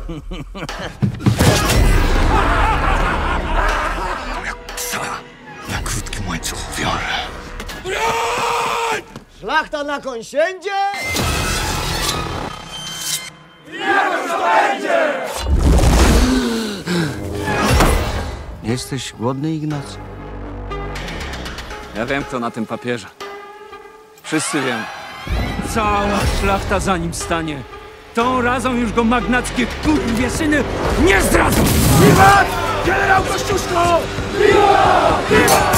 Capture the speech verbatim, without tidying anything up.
Jak psa na krótkim łańcuchu wiąże. Szlachta na konsiędzie! Jak to będzie? Jesteś głodny, Ignacy? Ja wiem, kto na tym papierze. Wszyscy wiemy. Cała szlachta za nim stanie. Tą razą już go magnackie kurwie syny nie zdradzą! Wiwat! Generał Kościuszko! Wiwat! Wiwat!